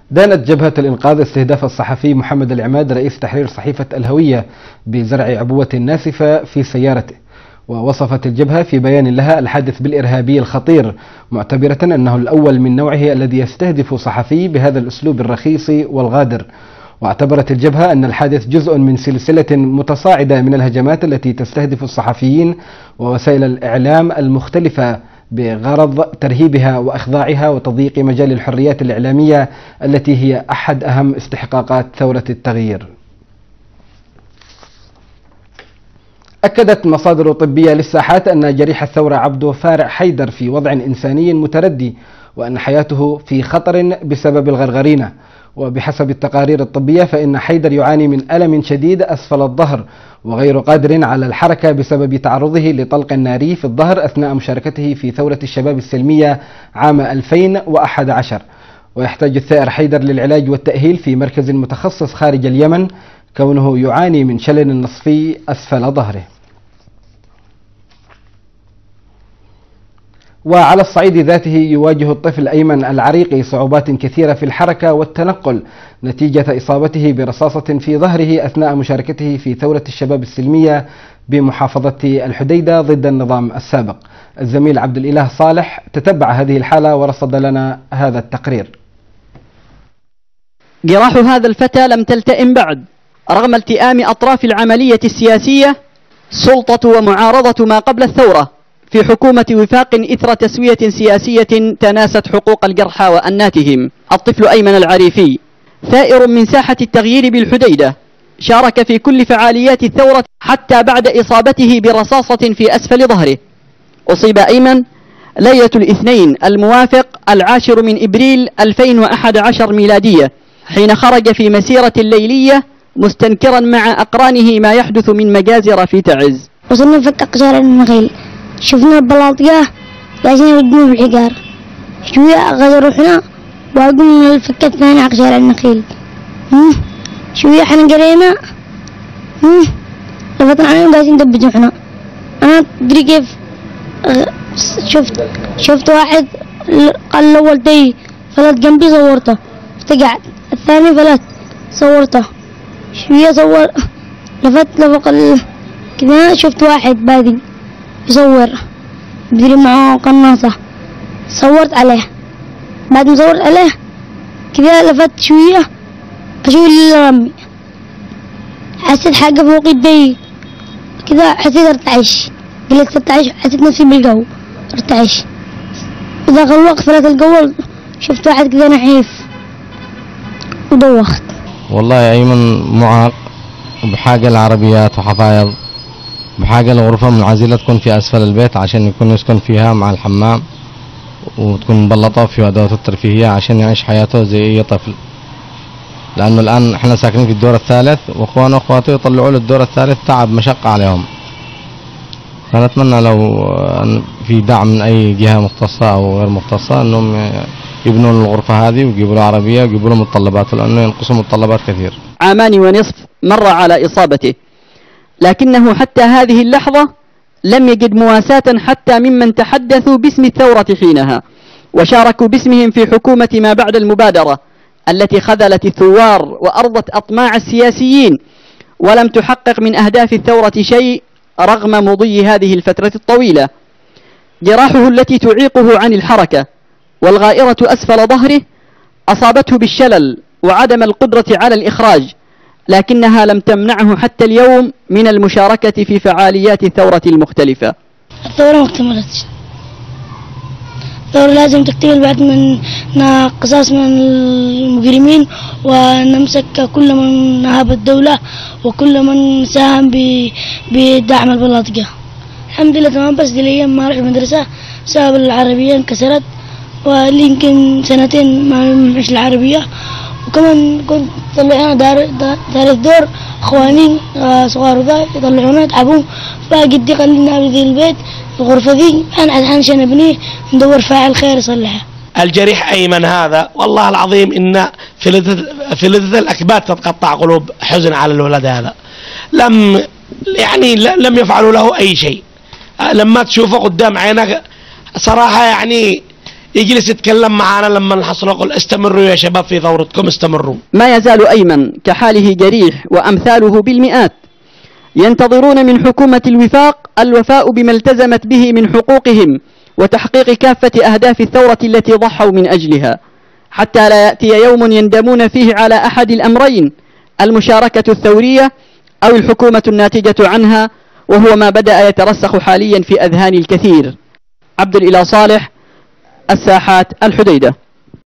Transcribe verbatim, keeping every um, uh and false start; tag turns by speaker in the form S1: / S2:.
S1: دانت جبهة الإنقاذ استهداف الصحفي محمد العماد رئيس تحرير صحيفة الهوية بزرع عبوة ناسفة في سيارته. ووصفت الجبهة في بيان لها الحادث بالإرهابي الخطير، معتبرة أنه الأول من نوعه الذي يستهدف صحفي بهذا الأسلوب الرخيص والغادر. واعتبرت الجبهة أن الحادث جزء من سلسلة متصاعدة من الهجمات التي تستهدف الصحفيين ووسائل الإعلام المختلفة بغرض ترهيبها وإخضاعها وتضييق مجال الحريات الإعلامية التي هي أحد أهم استحقاقات ثورة التغيير. أكدت مصادر طبية للساحات أن جريح الثورة عبدو فارع حيدر في وضع إنساني متردي، وأن حياته في خطر بسبب الغرغرينة. وبحسب التقارير الطبية فإن حيدر يعاني من ألم شديد أسفل الظهر وغير قادر على الحركة بسبب تعرضه لطلق ناري في الظهر أثناء مشاركته في ثورة الشباب السلمية عام ألفين وأحد عشر. ويحتاج الثائر حيدر للعلاج والتأهيل في مركز متخصص خارج اليمن، كونه يعاني من شلل نصفي أسفل ظهره. وعلى الصعيد ذاته يواجه الطفل أيمن العريقي صعوبات كثيرة في الحركة والتنقل نتيجة إصابته برصاصة في ظهره أثناء مشاركته في ثورة الشباب السلمية بمحافظة الحديدة ضد النظام السابق. الزميل عبد الإله صالح تتبع هذه الحالة ورصد لنا هذا التقرير.
S2: جراح هذا الفتى لم تلتئم بعد رغم التئام أطراف العملية السياسية، سلطة ومعارضة ما قبل الثورة في حكومة وفاق إثر تسوية سياسية تناست حقوق الجرحى وأناتهم. الطفل أيمن العريفي ثائر من ساحة التغيير بالحديدة، شارك في كل فعاليات الثورة حتى بعد إصابته برصاصة في أسفل ظهره. أصيب أيمن ليلة الاثنين الموافق العاشر من إبريل ألفين وأحد عشر ميلادية حين خرج في مسيرة ليلية مستنكرا مع أقرانه ما يحدث من مجازر في تعز.
S3: وصلنا في أقشار النخيل، شفنا البلاطية جالسين يودون بالحجار، شوية غزروا روحنا وقمنا الفكة الثانية على شارع النخيل. شوية احنا قرينا لفتنا عليهم جالسين يدبجوا احنا. أنا تدري كيف شفت شفت واحد قال الأول تي فلت جنبي صورته افتقعت، الثاني فلت صورته، شوية صور لفت لفوق كذا شفت واحد بادي يصور بدري معه قناصة، صورت عليه. بعد ما صورت عليه كذا لفت شوية أشوف الرمي، حسيت حاجة فوق يدي كذا، حسيت ارتعش، قلت ارتعش، حسيت نفسي بالجو ارتعش. ذاك الوقت فلت الجو شفت واحد كذا نحيف ودوخت.
S4: والله أيمن معاق وبحاجة العربيات وحفايض، بحاجة لغرفة منعزلة تكون في أسفل البيت عشان يكون يسكن فيها مع الحمام، وتكون مبلطة في أدوات الترفيهية عشان يعيش حياته زي أي طفل. لأنه الآن إحنا ساكنين في الدور الثالث وإخوانه وإخواته يطلعوا له الدور الثالث تعب مشقة عليهم. فنتمنى لو في دعم من أي جهة مختصة أو غير مختصة أنهم يبنوا الغرفة هذه ويجيبوا له عربية ويجيبوا له متطلبات، لأنه ينقصوا متطلبات كثير.
S2: عامان ونصف مر على إصابته، لكنه حتى هذه اللحظة لم يجد مواساة حتى ممن تحدثوا باسم الثورة حينها وشاركوا باسمهم في حكومة ما بعد المبادرة التي خذلت الثوار وأرضت أطماع السياسيين ولم تحقق من أهداف الثورة شيء رغم مضي هذه الفترة الطويلة. جراحه التي تعيقه عن الحركة والغائرة أسفل ظهره أصابته بالشلل وعدم القدرة على الإخراج، لكنها لم تمنعه حتى اليوم من المشاركة في فعاليات الثورة المختلفة.
S3: الثورة ما اكتملتش، الثورة لازم تكتمل بعد من قصاص من المجرمين ونمسك كل من نهب الدولة وكل من ساهم بدعم البلاطجة. الحمد لله تمام، بس دي الأيام ما رحت المدرسة بسبب العربية انكسرت، ولي يمكن سنتين ما معيش العربية، وكمان كنت طلعونا دار دار الدور اخواني صغار ذا يطلعونا يتعبون، فجدي قال لنا في البيت الغرفة ذي انا عشان نبنيه ندور فاعل خير يصلحها.
S5: الجريح أيمن هذا والله العظيم إن فلذة الأكباد تتقطع قلوب حزن على الولد هذا. لم يعني لم يفعلوا له أي شيء، لما تشوفه قدام عينك صراحة يعني يجلس يتكلم معانا لما نحصل يقول استمروا يا شباب في ثورتكم استمروا.
S2: ما يزال أيمن كحاله جريح وأمثاله بالمئات ينتظرون من حكومة الوفاق الوفاء بما التزمت به من حقوقهم وتحقيق كافة أهداف الثورة التي ضحوا من أجلها، حتى لا يأتي يوم يندمون فيه على أحد الأمرين، المشاركة الثورية أو الحكومة الناتجة عنها، وهو ما بدأ يترسخ حاليا في أذهان الكثير. عبد الإله صالح، الساحات، الحديدة.